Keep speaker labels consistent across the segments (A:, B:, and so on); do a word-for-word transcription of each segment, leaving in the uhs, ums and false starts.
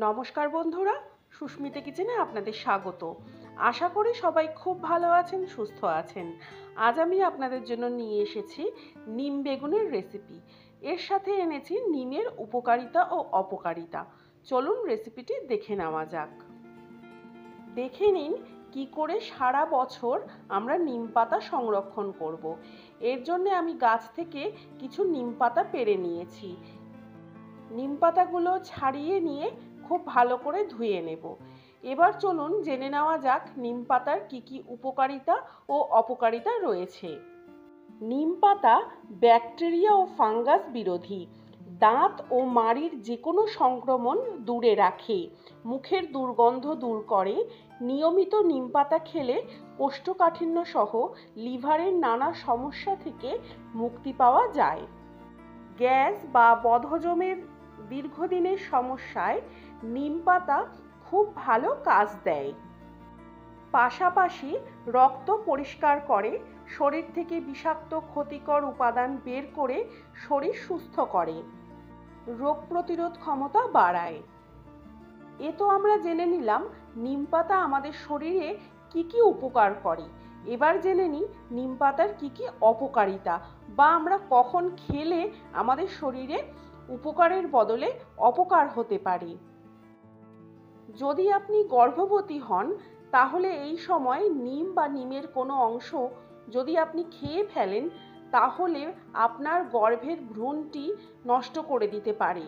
A: নমস্কার বন্ধুরা, সুস্মিতা কিচেনে আপনাদের স্বাগত। আশা করি সবাই খুব ভালো আছেন, সুস্থ আছেন। আজ আমি আপনাদের জন্য নিয়ে এসেছি নিম বেগুনের রেসিপি। এর সাথে এনেছি নিমের উপকারিতা ও অপকারিতা। চলুন রেসিপিটি দেখে নেওয়া যাক। দেখে নিন কি করে সারা বছর আমরা নিম পাতা সংরক্ষণ করব। এর জন্য আমি গাছ থেকে কিছু নিম পাতা পেড়ে নিয়েছি। নিম পাতাগুলো ছাড়িয়ে নিয়ে খুব ভালো করে ধুয়ে নেব। এবার চলুন জেনে নেওয়া যাক নিম পাতার কী কী উপকারিতা ও অপকারিতা রয়েছে। নিম পাতা ব্যাকটেরিয়া ও ফাঙ্গাস বিরোধী, দাঁত ও মাড়ির যে কোনো সংক্রমণ দূরে রাখে, মুখের দুর্গন্ধ দূর করে। নিয়মিত নিম পাতা খেলে কোষ্ঠকাঠিন্য সহ লিভারের নানা সমস্যা থেকে মুক্তি পাওয়া যায়। গ্যাস বা বদহজমের দীর্ঘদিনের সমস্যায় নিম পাতা খুব ভালো কাজ দেয়। পাশাপাশি রক্ত পরিষ্কার করে, শরীর থেকে বিষাক্ত ক্ষতিকর উপাদান বের করে শরীর সুস্থ করে, রোগ প্রতিরোধ ক্ষমতা বাড়ায়। এ তো আমরা জেনে নিলাম নিম পাতা আমাদের শরীরে কি কি উপকার করে। এবার জেনে নিই নিম পাতার কি কি অপকারিতা, বা আমরা কখন খেলে আমাদের শরীরে উপকারের বদলে অপকার হতে পারে। যদি আপনি গর্ভবতী হন তাহলে এই সময় নিম বা নিমের কোনো অংশ যদি আপনি খেয়ে ফেলেন তাহলে আপনার গর্ভের ভ্রূণটি নষ্ট করে দিতে পারে।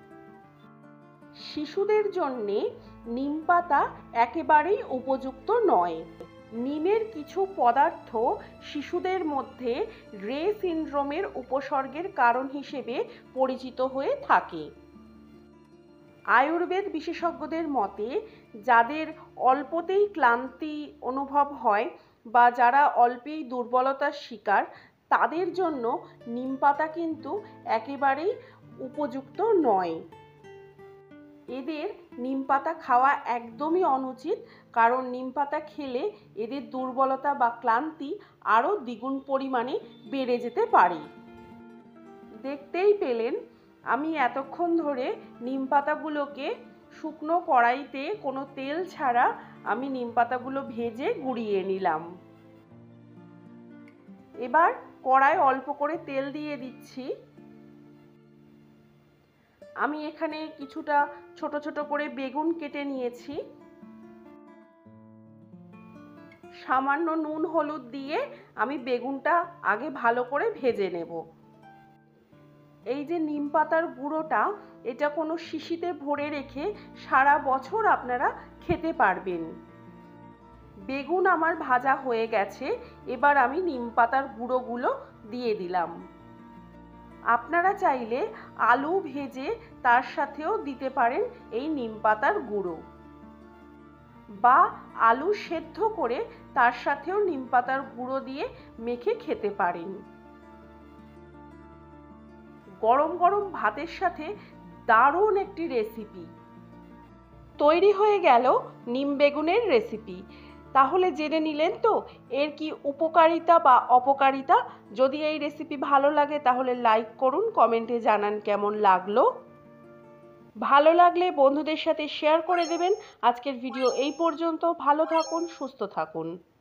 A: শিশুদের জন্যে নিম পাতা একেবারেই উপযুক্ত নয়। নিমের কিছু পদার্থ শিশুদের মধ্যে রে সিনড্রোমের উপসর্গের কারণ হিসেবে পরিচিত হয়ে থাকে। আয়ুর্বেদ বিশেষজ্ঞদের মতে যাদের অল্পতেই ক্লান্তি অনুভব হয় বা যারা অল্পেই দুর্বলতার শিকার, তাদের জন্য নিম পাতা কিন্তু একেবারেই উপযুক্ত নয়। এদের নিম পাতা খাওয়া একদমই অনুচিত, কারণ নিম পাতা খেলে এদের দুর্বলতা বা ক্লান্তি আরও দ্বিগুণ পরিমাণে বেড়ে যেতে পারে। দেখতেই পেলেন আমি এতক্ষণ ধরে নিম পাতাগুলোকে শুকনো কড়াইতে কোনো তেল ছাড়া আমি নিম পাতাগুলো ভেজে গুঁড়িয়ে নিলাম। এবার কড়াই অল্প করে তেল দিয়ে দিচ্ছি। আমি এখানে কিছুটা ছোট ছোট করে বেগুন কেটে নিয়েছি। সামান্য নুন হলুদ দিয়ে আমি বেগুনটা আগে ভালো করে ভেজে নেব। এই যে নিম পাতার গুঁড়োটা, এটা কোনো শিশিতে ভরে রেখে সারা বছর আপনারা খেতে পারবেন। বেগুন আমার ভাজা হয়ে গেছে, এবার আমি নিম পাতার গুঁড়োগুলো দিয়ে দিলাম। আপনারা চাইলে আলু ভেজে তার সাথেও দিতে পারেন এই নিম পাতার গুঁড়ো, বা আলু সেদ্ধ করে তার সাথেও নিম পাতার গুঁড়ো দিয়ে মেখে খেতে পারেন। গরম গরম ভাতের সাথে দারুণ একটি রেসিপি তৈরি হয়ে গেল নিম বেগুনের রেসিপি। তাহলে জেনে নিলেন তো এর কি উপকারিতা বা অপকারিতা। যদি এই রেসিপি ভালো লাগে তাহলে লাইক করুন, কমেন্টে জানান কেমন লাগলো। ভালো লাগলে বন্ধুদের সাথে শেয়ার করে দেবেন। আজকের ভিডিও এই পর্যন্ত। ভালো থাকুন, সুস্থ থাকুন।